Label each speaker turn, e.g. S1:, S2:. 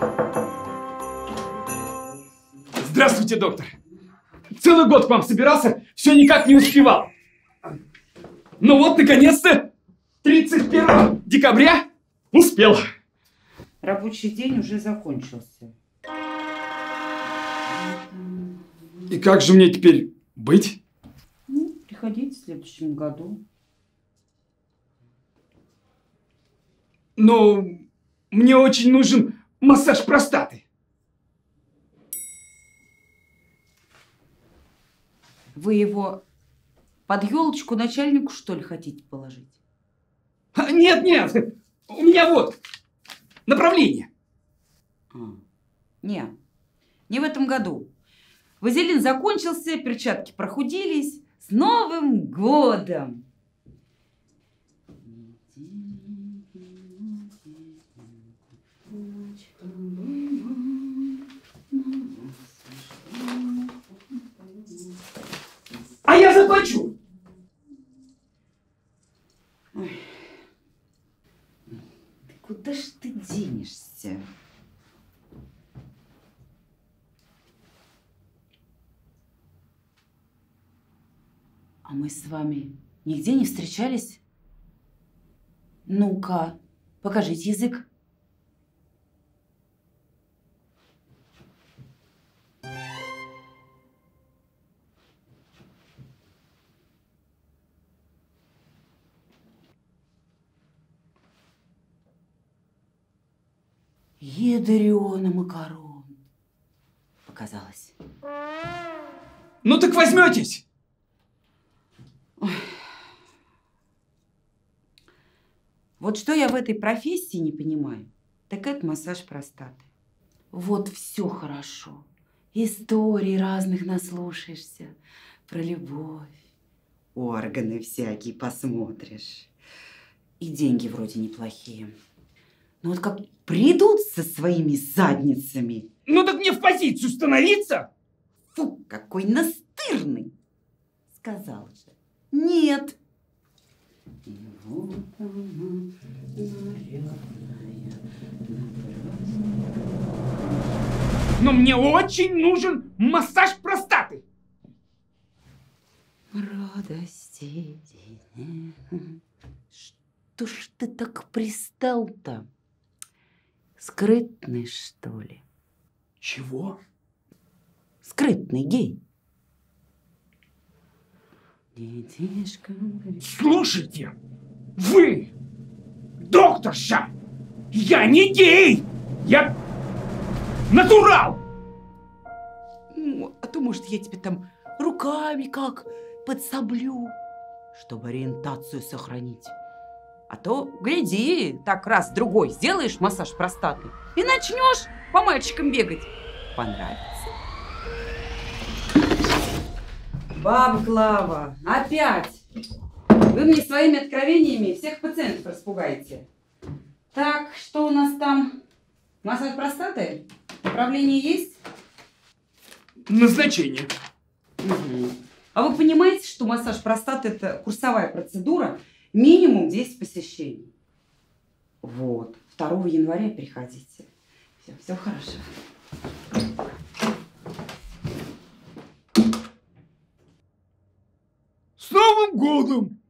S1: Здравствуйте, доктор. Целый год к вам собирался, все никак не успевал. Ну вот, наконец-то, 31 декабря успел.
S2: Рабочий день уже закончился.
S1: И как же мне теперь быть?
S2: Ну, приходите в следующем году.
S1: Но мне очень нужен массаж простаты.
S2: Вы его под елочку начальнику, что ли, хотите положить?
S1: Нет, нет, у меня вот направление.
S2: Не в этом году. Вазелин закончился, перчатки прохудились. С Новым годом!
S1: А я заплачу.
S2: Ой. Да куда ж ты денешься? А мы с вами нигде не встречались? Ну-ка, покажите язык. Ядрёна макарон. Показалось.
S1: Ну так возьметесь.
S2: Ой. Вот что я в этой профессии не понимаю, так это массаж простаты. Вот все хорошо. Историй разных наслушаешься. Про любовь. Органы всякие посмотришь. И деньги вроде неплохие. Но вот как придут со своими задницами.
S1: Ну так мне в позицию становиться?
S2: Фу, какой настырный. Сказал же. Нет.
S1: Но мне очень нужен массаж простаты.
S2: Радости. Что ж ты так пристал-то? Скрытный, что ли?
S1: Чего?
S2: Скрытный гей.
S1: Слушайте, вы, докторша, я не гей, я натурал.
S2: Ну, а то, может, я тебе там руками как подсоблю, чтобы ориентацию сохранить. А то, гляди, так раз-другой сделаешь массаж простаты и начнешь по мальчикам бегать. Понравится. Баба Клава, опять! Вы мне своими откровениями всех пациентов распугаете. Так, что у нас там? Массаж простаты? Направление есть?
S1: Назначение.
S2: Угу. А вы понимаете, что массаж простаты – это курсовая процедура, минимум 10 посещений? Вот. 2 января приходите. Все хорошо.
S1: С Новым годом!